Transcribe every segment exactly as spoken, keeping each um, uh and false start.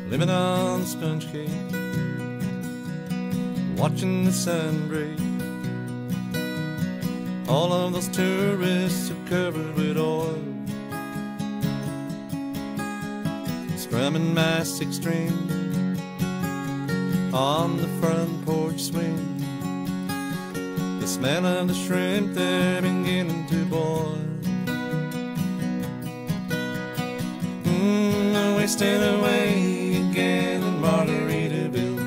living on sponge cake, watching the sun break. All of those tourists are covered with oil, strumming my six string on the front porch swing. The smell of the shrimp, they're beginning to boil. Mm, wasting away again in Margaritaville,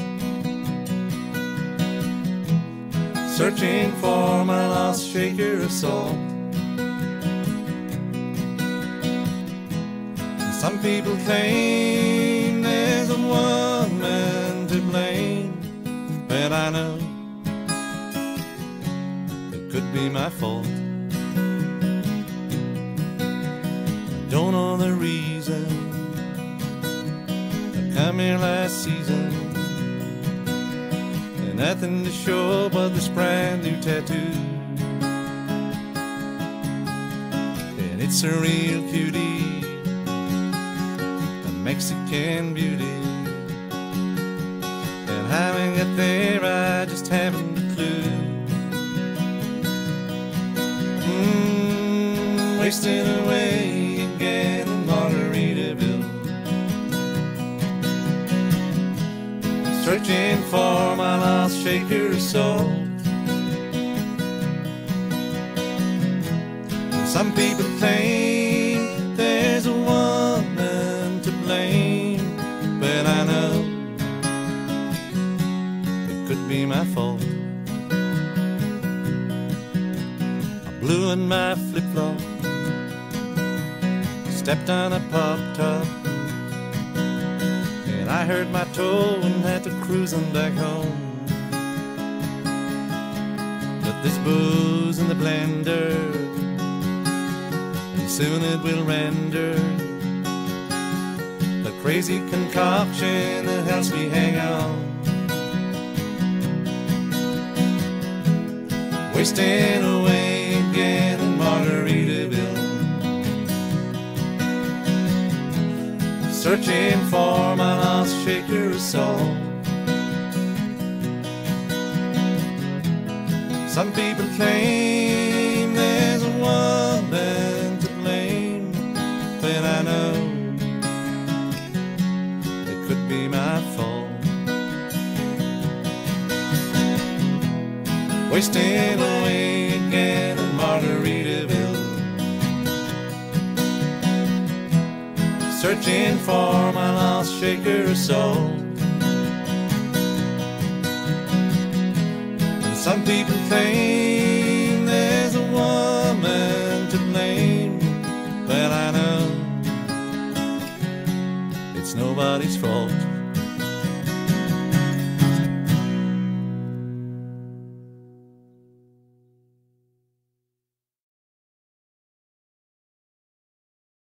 searching for my lost shaker of salt. Some people claim there's a woman to blame, but I know it could be my fault. I don't know the reason. I come here last season, and nothing to show but this brand new tattoo. And it's a real cutie, Mexican beauty, and how I got there I just haven't a clue. Mm, wasting away again in Margaritaville, searching for my lost shaker of salt. Some people claim there's a woman to blame, but I know it could be my fault. I blew in my flip-flop, stepped on a pop-top, and I hurt my toe and had to cruise on back home. But there's booze in the blender, and soon it will render a crazy concoction that helps me hang on. Wasting away again in Margaritaville, searching for my lost shaker of salt. Some people claim there's a woman to blame, but I know it could be my fault. Wasting away again in Margaritaville, searching for my lost shaker of salt. And some people claim there's a woman to blame, but I know it's nobody's fault.